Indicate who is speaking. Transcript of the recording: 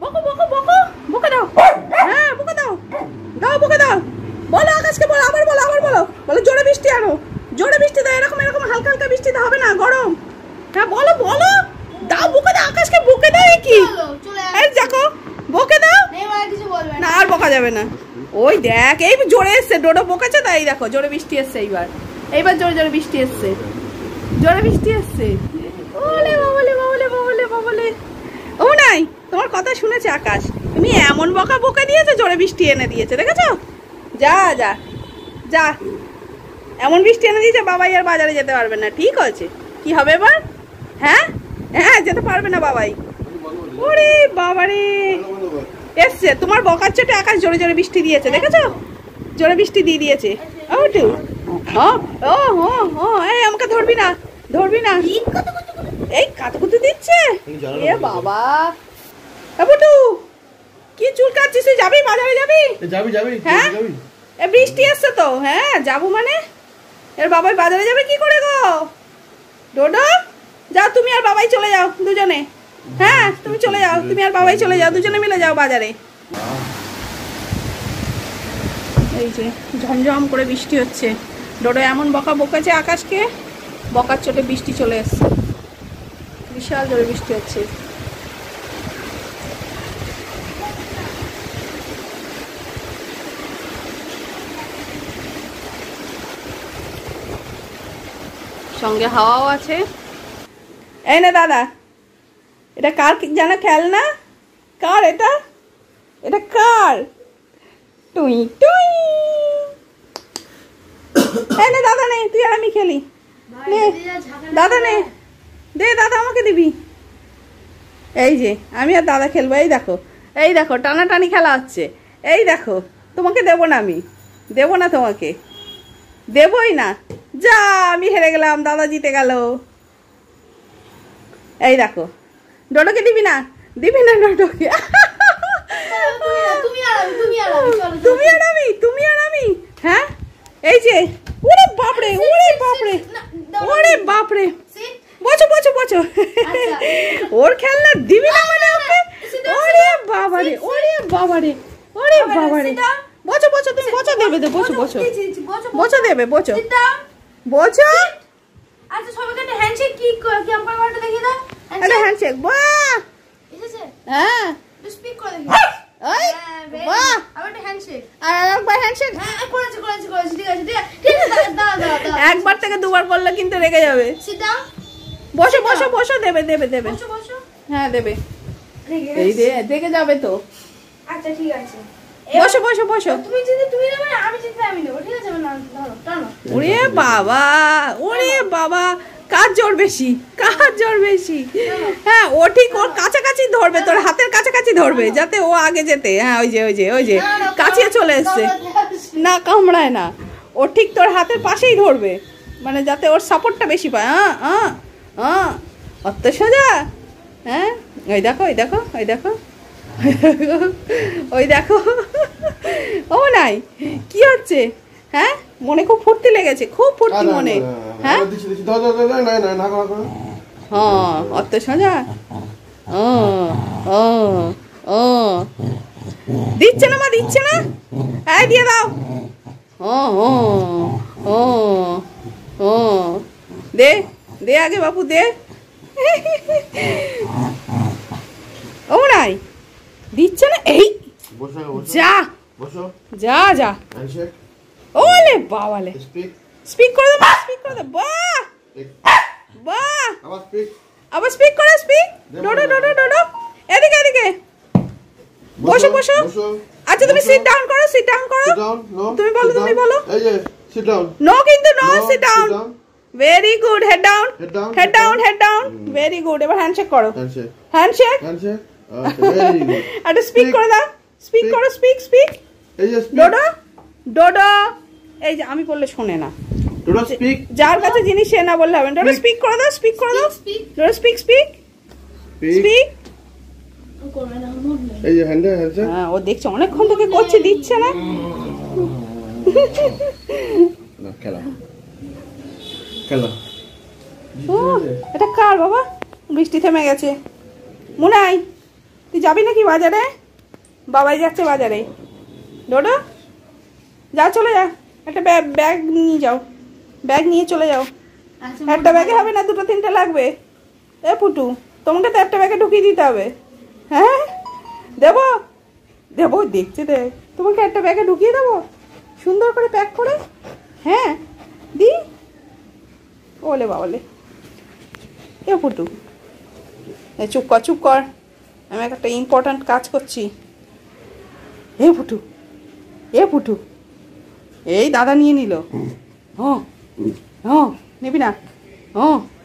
Speaker 1: বকো বকো বকো বকে দাও। হ্যাঁ বকে দাও, দাও বকে দাও। বলো আকাশকে, বলো আবার বলো, আবার বলো, বলো জোরে বৃষ্টি আনো, জোরে বৃষ্টি দাও। এরকম এরকম হালকা হালকা বৃষ্টিতে হবে না, গরম। হ্যাঁ বলো বলো, দাও বকে দাও, আকাশকে বকে দাও। কি এই দেখো বকে দাও না, আর বকা যাবে না। ওই দেখ এই জোরে এসছে, ডোডো বকেছে তাই দেখো জোরে বৃষ্টি এসছে। এইবার এইবার জোরে জোরে বৃষ্টি এসছে, জোরে বৃষ্টি এসছে। ওলে বাবলে বাবলে বাবলে বাবলে। ও নাই, তোমার কথা শুনেছে আকাশ, তুমি এমন বকা বকে দিয়েছো, জোরে বৃষ্টি এনে দিয়েছে, দেখেছো? যা যা যা, এমন বৃষ্টি এনে দিয়েছে বাবাই আর বাজারে যেতে পারবে না। ঠিক আছে, কি হবে এবার? হ্যাঁ হ্যাঁ, যেতে পারবে না বাবাই। ওরে বাবারে এসছে তোমার বকার চোটে আকাশ জোরে জোরে বৃষ্টি দিয়েছে, দেখেছো? জোরে বৃষ্টি দিয়ে দিয়েছে। ওটু ও ও ও, এই আমাকে ধরবি না, ধরবি না। এই কাতুকুতু দিচ্ছে, এ বাবা। বুটু কি চুল কাটছিস? যাবি বাজারে? যাবি
Speaker 2: যাবি যাবি?
Speaker 1: হ্যাঁ এ বৃষ্টি আসছে তো। হ্যাঁ যাবো মানে, এর বাবাই বাজারে যাবে কি করে গো? ডোডো যাও, তুমি আর বাবাই চলে যাও দুজনে। হ্যাঁ তুমি চলে যাও, তুমি আর বাবাই চলে যাও, দুজনে মিলে যাও বাজারে। এই যে ঝমঝম করে বৃষ্টি হচ্ছে। ডোডো এমন বকা বকেছে আকাশকে, বকার চোটে বৃষ্টি চলে এসছে, বিশাল জোরে বৃষ্টি হচ্ছে। সঙ্গে হাওয়াও আছে। এই না দাদা, এটা কার জানা খেলনা? কার এটা? এটা কার? টুই টুই। এই না দাদা নেই, তুই আর আমি খেলি। নে দাদা নে, দে দাদা আমাকে দিবি। এই যে আমি আর দাদা খেলবো। এই দেখো, এই দেখো টানাটানি খেলা হচ্ছে। এই দেখো, তোমাকে দেবো না, আমি দেবো না তোমাকে, দেবই না। যা, আমি হেরে গেলাম, দাদা জিতে গেল। এই দেখো, ডোডোকে দিবি না, দিবি না ডোডোকে। তুমি আর আমি, তুমি আর আমি। হ্যাঁ এই যে, ওরে বাপরে, ওরে বাপরে, ওরে বাপরে। বসো বসো বসো। ওর খেলনা দিবি না মানে ওকে? ওরে বাবারে, ওরে বাবারে, ওরে বাবারে। বসো বসো, তুমি বসো, দেবে তো, বসো বসো বসো, দেবে বসো বসো।
Speaker 3: আচ্ছা সবাইকে একটা হ্যান্ডশেক কি কেমন করে দেখিয়ে দাও।
Speaker 1: আরে হ্যান্ডশেক, বাহ।
Speaker 3: এসেছে?
Speaker 1: হ্যাঁ
Speaker 3: স্পিক করে দেখি।
Speaker 1: ওই বাহ,
Speaker 3: আবার একটা হ্যান্ডশেক।
Speaker 1: আর একবার হ্যান্ডশেক।
Speaker 3: হ্যাঁ করেছি করেছি করেছি, ঠিক আছে ঠিক আছে ঠিক আছে, দাও দাও দাও।
Speaker 1: একবার থেকে দুবার করলে কিন্তু রেগে যাবে।
Speaker 3: Sit down.
Speaker 1: বসো বসো বসো, দেবে দেবে দেবে।
Speaker 3: বসো বসো।
Speaker 1: হ্যাঁ দেবে। এই রে দেখে যাবে তো।
Speaker 3: আচ্ছা ঠিক আছে,
Speaker 1: বসো বসো বসো।
Speaker 3: তুমি যদি তুমি নেবে না, আমি যদি আমি নেব, ঠিক আছে? না ধরো টানো।
Speaker 1: ওরে বাবা, ওরে বাবা, কার জোর বেশি, কার জোর বেশি? হ্যাঁ ও ঠিক ওর কাছাকাছি ধরবে, তোর হাতের কাছাকাছি ধরবে, যাতে ও আগে যেতে। হ্যাঁ ওই যে ওই যে ওই যে কাছে চলে এসছে। না কামড়ায় না, ও ঠিক তোর হাতের পাশেই ধরবে, মানে যাতে ওর সাপোর্টটা বেশি পায়। হ্যাঁ হ্যাঁ হ্যাঁ, অত সোজা। হ্যাঁ ওই দেখো, ওই দেখো, ওই দেখো, ওই দেখো। ও নাই, কি হচ্ছে? হ্যাঁ মনে খুব ফুর্তি লেগেছে, খুব ফুর্তি মনে। হ্যাঁ হ্যাঁ অত সোজা। ও ও ও, দিচ্ছে না মা, দিচ্ছে না। এই দিয়ে দাও। ও ও ও ও, দে দে আগে বাপু দে। ও নাই, দিচ্ছে না। এই যা যা যা। ওলে বাবালে, স্পিক করে দাও, স্পিক করে দাও। বাহ বাহ, আবার স্পিক করে, স্পিক। ডোডো ডোডো ডোডো, এদিকে এদিকে। বসো বসো। আচ্ছা তুমি সিট ডাউন করো, সিট ডাউন করো। তুমি বলো, তুমি বলো।
Speaker 2: এই যে সিট ডাউন।
Speaker 1: নো কিন্তু no, sit down. Very good, head down, head down, head down. Very good. এবার হ্যান্ডশেক করো, হ্যান্ডশেক, হ্যান্ডশেক। Very good. আচ্ছা স্পিক করে দাও, স্পিক করো, স্পিক স্পিক।
Speaker 2: এই যে
Speaker 1: ডোডো ডোডো, এই যে আমি বললে শোনে না।
Speaker 2: ডোডো স্পিক।
Speaker 1: যার কাছে জিনিস সে না বললে হবে। ডোডো স্পিক করে দাও, স্পিক করে দাও। Dodo speak speak speak.
Speaker 2: এই যে হ্যান্ডশেক।
Speaker 1: হ্যাঁ ও দেখছে অনেকক্ষণ থেকে করছে, দিচ্ছে না।
Speaker 2: না খেলা খেলা।
Speaker 1: ও এটা কার বাবা? বৃষ্টি থেমে গেছে মনে হয়। তুই যাবি নাকি বাজারে? বাবাই যাচ্ছে বাজারে। ডোডো যা, চলে যা, একটা ব্যাগ নিয়ে যাও, ব্যাগ নিয়ে চলে যাও। একটা ব্যাগে হবে না, দুটো তিনটে লাগবে। এ পুটু, তোমাকে তো একটা ব্যাগে ঢুকিয়ে দিতে হবে। হ্যাঁ দেবো দেবো, দেখছে দেখ, তোমাকে একটা ব্যাগে ঢুকিয়ে দেবো সুন্দর করে প্যাক করে। হ্যাঁ দি, ওলে বাবালে। এ পুটু, এ চুপ কর চুপ কর, আমি একটা ইম্পর্ট্যান্ট কাজ করছি। এ পুটু, এ পুটু, এই দাদা নিয়ে নিল। হ্যাঁ হ্যাঁ, নিবি না? হ্যাঁ